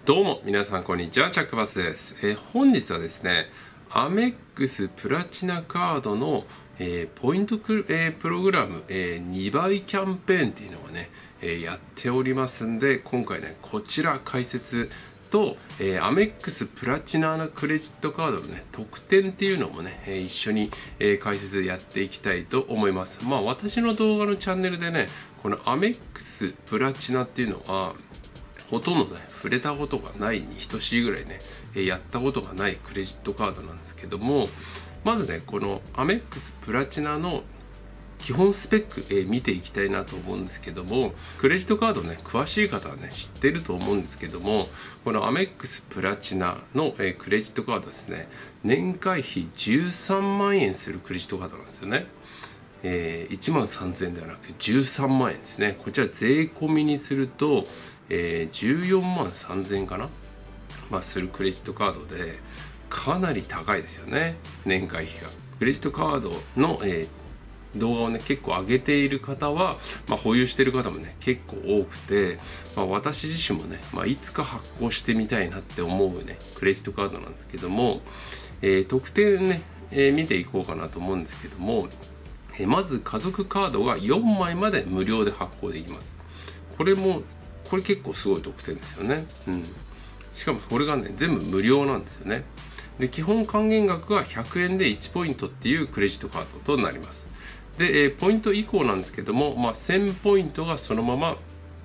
どうも皆さんこんにちは、チャックバスです。本日はですね、アメックスプラチナカードの、ポイントプログラム、2倍キャンペーンっていうのをね、やっておりますんで、今回ねこちら解説と、アメックスプラチナのクレジットカードのね特典っていうのもね、一緒に、解説やっていきたいと思います。私の動画のチャンネルでね、このアメックスプラチナっていうのはほとんどね触れたことがないに等しいぐらいね、やったことがないクレジットカードなんですけども、まずねこのアメックスプラチナの基本スペック、見ていきたいなと思うんですけども、クレジットカードね詳しい方はね知ってると思うんですけども、このアメックスプラチナの、クレジットカードですね、年会費13万円するクレジットカードなんですよね。1万3000円ではなく13万円ですね。こちら税込みにすると、14万3000円かな、するクレジットカードで、かなり高いですよね、年会費が。クレジットカードの、動画をね結構上げている方は、保有している方もね結構多くて、私自身もね、いつか発行してみたいなって思うねクレジットカードなんですけども、特典ね、見ていこうかなと思うんですけども、まず家族カードが4枚まで無料で発行できます。これ結構すごい特典ですよね。しかもこれがね全部無料なんですよね。で、基本還元額が100円で1ポイントっていうクレジットカードとなります。で、ポイント以降なんですけども、1000ポイントがそのまま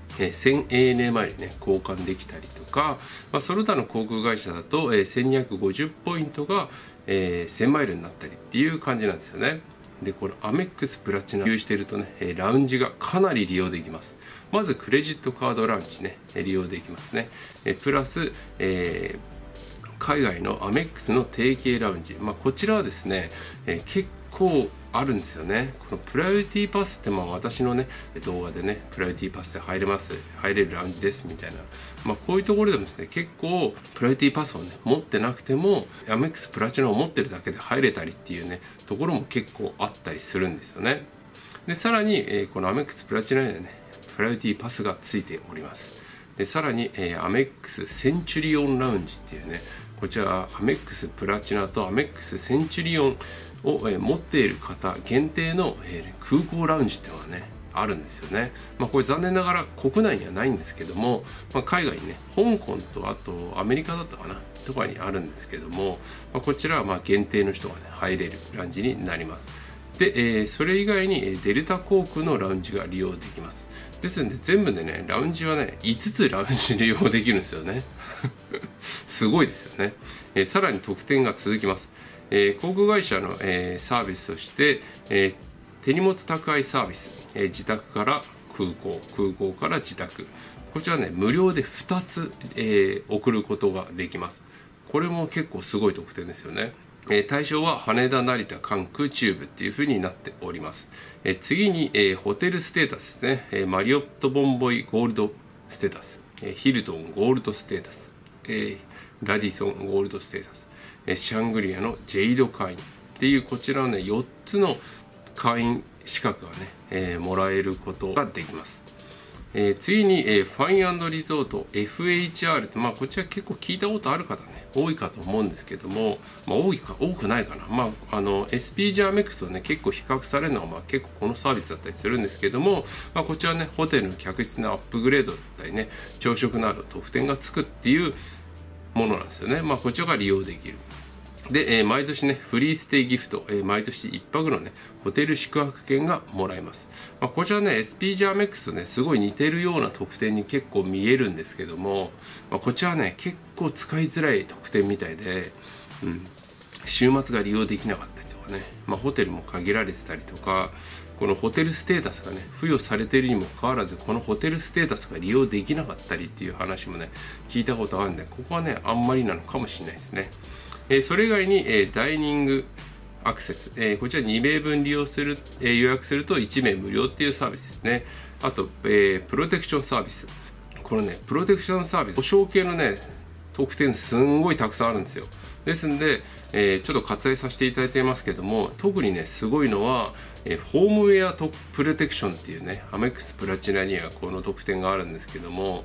1000 ANA マイルにね交換できたりとか、その他の航空会社だと1250ポイントが1000マイルになったりっていう感じなんですよね。で、このアメックスプラチナ用しているとね、ラウンジがかなり利用できます。まずクレジットカードラウンジね利用できますね。プラス、海外のアメックスの提携ラウンジ、こちらはですね、結構あるんですよね。このプライオリティパスって、私のね動画でねプライオリティパスで入れるラウンジですみたいな、こういうところでもですね結構プライオリティパスをね持ってなくてもアメックスプラチナを持ってるだけで入れたりっていうねところも結構あったりするんですよね。で、さらに、このアメックスプラチナにはねプライオリティパスがついております。で、さらに、アメックスセンチュリオンラウンジっていうね、こちらアメックスプラチナとアメックスセンチュリオンを、持っている方限定の、空港ラウンジっていうのがねあるんですよね。これ残念ながら国内にはないんですけども、海外にね香港とあとアメリカだったかなとかにあるんですけども、こちらは限定の人がね入れるラウンジになります。で、それ以外にデルタ航空のラウンジが利用できます。ですので全部でねラウンジはね5つラウンジ利用できるんですよね。すごいですよね。さらに特典が続きます。航空会社の、サービスとして、手荷物宅配サービス、自宅から空港から自宅、こちらね無料で2つ、送ることができます。これも結構すごい特典ですよね。対象は羽田、成田、関空、中部っていう風になっております。次に、ホテルステータスですね。マリオットボンボイゴールドステータス、ヒルトンゴールドステータス、ラディソンゴールドステータス、シャングリアのジェイド会員っていうこちらのね4つの会員資格がね、もらえることができます。次に、ファイン&リゾート FHR って、こちら結構聞いたことある方ね多いかと思うんですけども、多くないかな。SPG アメックスとね結構比較されるのは、結構このサービスだったりするんですけども、こちらねホテルの客室のアップグレードだったりね朝食など特典がつくっていうものなんですよね。こちらが利用できる。で、毎年ねフリーステイギフト、毎年1泊のねホテル宿泊券がもらえます。こちらね SPG アメックスとねすごい似てるような特典に結構見えるんですけども、こちらね結構使いづらい特典みたいで、週末が利用できなかったりとかね、ホテルも限られてたりとか、このホテルステータスがね付与されているにもかかわらずこのホテルステータスが利用できなかったりっていう話もね聞いたことあるんで、ここはねあんまりなのかもしれないですね。それ以外に、ダイニングアクセス、こちら2名分予約すると1名無料っていうサービスですね。あと、プロテクションサービス、このねプロテクションサービス保証系のね特典すんごいたくさんあるんですよ。ですんで、ちょっと割愛させていただいていますけども、特にねすごいのは、ホームウェアプロテクションっていうねアメックスプラチナにはこの特典があるんですけども、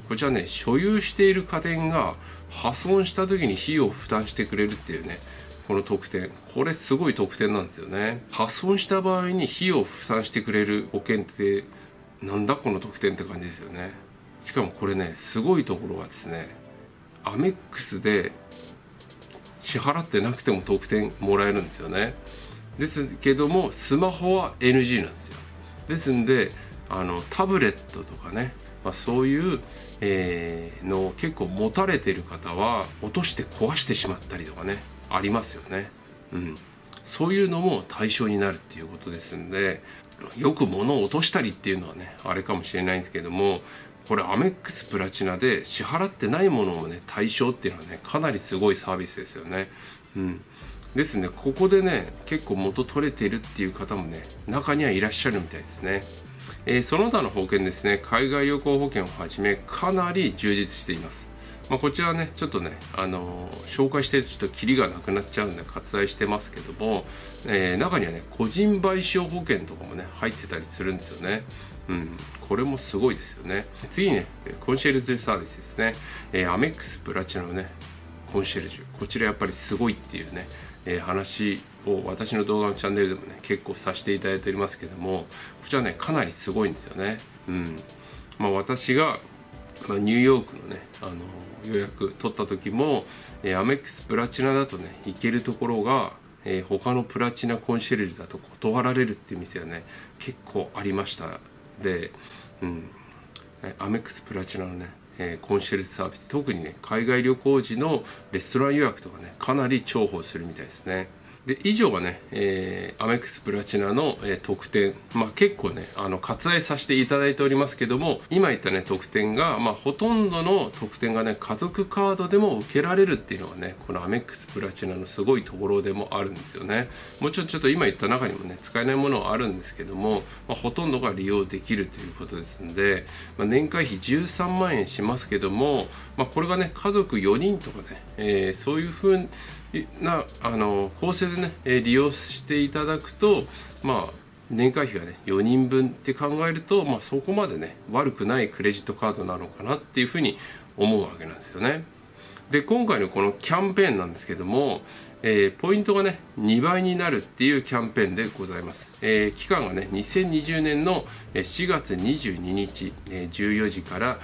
こちらね、所有している家電が破損した時に費用を負担してくれるっていうね、この特典、これすごい特典なんですよね。破損した場合に費用を負担してくれる保険って、なんだこの特典って感じですよね。しかもこれね、すごいところがですね、アメックスで支払ってなくても特典もらえるんですよね。ですけどもスマホは NG なんですよ。ですんでタブレットとかね、そういう、のを結構持たれてる方は落として壊してしまったりとかね、ありますよね。そういうのも対象になるっていうことですんで、よく物を落としたりっていうのはねあれかもしれないんですけども、これアメックスプラチナで支払ってないものもね対象っていうのはね、かなりすごいサービスですよね。ですね、ここでね結構元取れているっていう方もね中にはいらっしゃるみたいですね。その他の保険ですね、海外旅行保険をはじめかなり充実しています。こちらねちょっとね、紹介してるとちょっとキリがなくなっちゃうんで割愛してますけども、中にはね個人賠償保険とかもね入ってたりするんですよね。これもすごいですよね。次にねコンシェルジュサービスですね。アメックスプラチナのねコンシェルジュ、こちらやっぱりすごいっていうね、話を私の動画のチャンネルでもね結構させていただいておりますけども、こちらねかなりすごいんですよね。私が、ニューヨークのね予約取った時も、アメックスプラチナだとね行けるところが、他のプラチナコンシェルジュだと断られるっていう店はね結構ありました。で、アメックスプラチナのねコンシェルジュサービス、特にね海外旅行時のレストラン予約とかねかなり重宝するみたいですね。で以上がね、アメックスプラチナの、特典、結構ね割愛させていただいておりますけども、今言ったね特典が、ほとんどの特典がね家族カードでも受けられるっていうのがねこのアメックスプラチナのすごいところでもあるんですよね。もちろんちょっと今言った中にもね使えないものはあるんですけども、ほとんどが利用できるということですんで、年会費13万円しますけども、これがね家族4人とかね、そういうふうな構成でね、利用していただくと、年会費がね4人分って考えると、そこまでね悪くないクレジットカードなのかなっていうふうに思うわけなんですよね。で今回のこのキャンペーンなんですけども、ポイントがね2倍になるっていうキャンペーンでございます。期間がね2020年の4月22日、14時から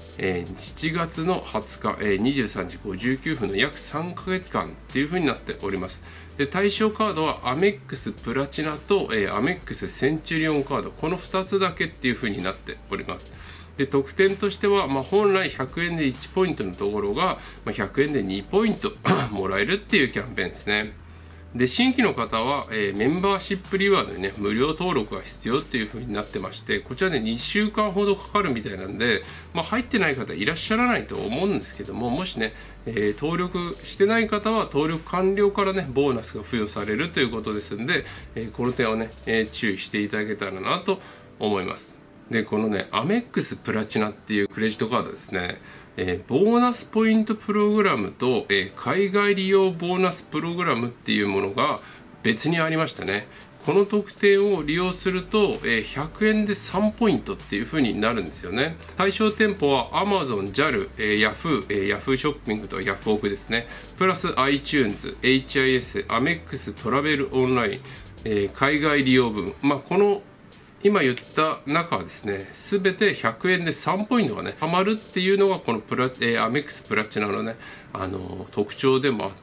7月の20日、23時59分の約3ヶ月間っていう風になっております。で対象カードはアメックスプラチナと、アメックスセンチュリオンカード、この2つだけっていう風になっております。で特典としては、本来100円で1ポイントのところが、100円で2ポイントもらえるっていうキャンペーンですね。で新規の方は、メンバーシップリワードにね無料登録が必要っていう風になってまして、こちらね2週間ほどかかるみたいなんで、入ってない方いらっしゃらないと思うんですけども、もしね、登録してない方は登録完了からねボーナスが付与されるということですんで、この点をね、注意していただけたらなと思います。でこのねアメックスプラチナっていうクレジットカードですね、ボーナスポイントプログラムと、海外利用ボーナスプログラムっていうものが別にありましたね。この特典を利用すると、100円で3ポイントっていう風になるんですよね。対象店舗は Amazon、JAL、Yahoo ショッピングと Yahoo オクですね。プラス iTunes、HIS、アメックストラベルオンライン、海外利用分、この今言った中はですね、すべて100円で3ポイントがね、貯まるっていうのがこのアメックスプラチナのね、特徴でもあって、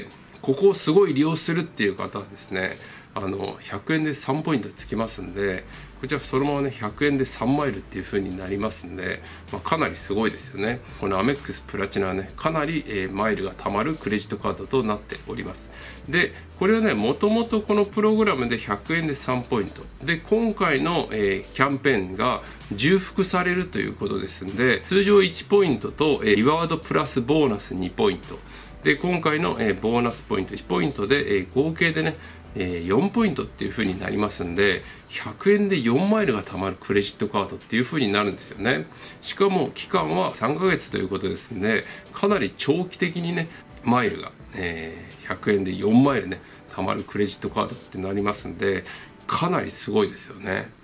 ここをすごい利用するっていう方はですね、100円で3ポイントつきますんで、こちらそのままね100円で3マイルっていう風になりますんで、かなりすごいですよね。このアメックスプラチナはねかなり、マイルが貯まるクレジットカードとなっております。でこれはねもともとこのプログラムで100円で3ポイントで、今回の、キャンペーンが重複されるということですんで、通常1ポイントと、リワードプラスボーナス2ポイントで、今回の、ボーナスポイント1ポイントで、合計でね4ポイントっていう風になりますんで、100円で4マイルが貯まるクレジットカードっていう風になるんですよね。しかも期間は3ヶ月ということですんで、かなり長期的にねマイルが、100円で4マイルね貯まるクレジットカードってなりますんで、かなりすごいですよね。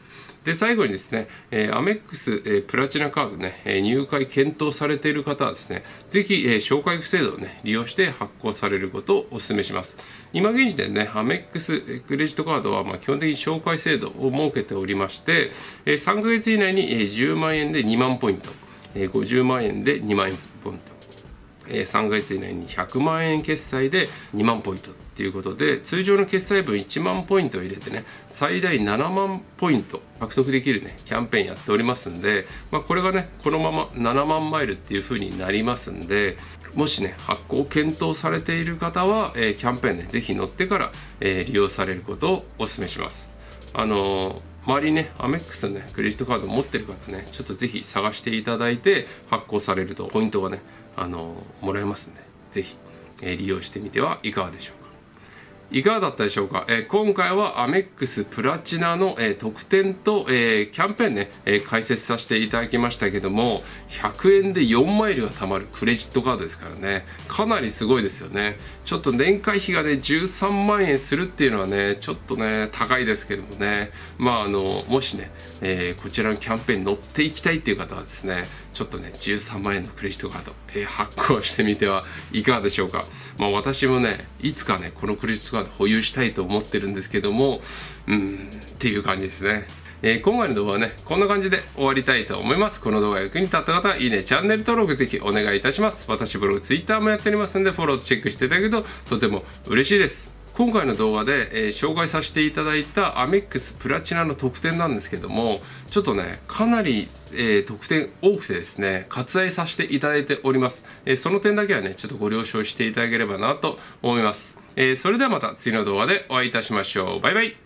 で、最後にですね、アメックスプラチナカードね、入会検討されている方はですね、ぜひ紹介制度をね、利用して発行されることをお勧めします。今現時点でね、アメックスクレジットカードは基本的に紹介制度を設けておりまして、3ヶ月以内に10万円で2万ポイント、50万円で2万円ポイント、3ヶ月以内に100万円決済で2万ポイントということで、通常の決済分1万ポイントを入れてね、最大7万ポイント獲得できるね、キャンペーンやっておりますんで、これがね、このまま7万マイルっていう風になりますんで、もしね、発行を検討されている方は、キャンペーンね、ぜひ乗ってから、利用されることをお勧めします。周りにね、アメックスのね、クレジットカードを持ってる方ね、ちょっとぜひ探していただいて、発行されるとポイントがね、もらえますんで、ぜひ、利用してみてはいかがでしょうか。いかがだったでしょうか。今回はアメックスプラチナの、特典と、キャンペーンね、解説させていただきましたけども、100円で4マイルが貯まるクレジットカードですからね、かなりすごいですよね。ちょっと年会費がね、13万円するっていうのはね、ちょっとね、高いですけどもね、もしね、こちらのキャンペーンに乗っていきたいっていう方はですね、ちょっとね、13万円のクレジットカード、発行してみてはいかがでしょうか。私もね、いつかね、このクレジットカード保有したいと思ってるんですけども、っていう感じですね。今回の動画はね、こんな感じで終わりたいと思います。この動画が役に立った方は、いいね、チャンネル登録ぜひお願いいたします。私ブログ、Twitter もやっておりますので、フォローチェックしていただけるととても嬉しいです。今回の動画で、紹介させていただいたアメックスプラチナの特典なんですけども、ちょっとね、かなり、特典多くてですね、割愛させていただいております。その点だけはね、ちょっとご了承していただければなと思います。それではまた次の動画でお会いいたしましょう。バイバイ。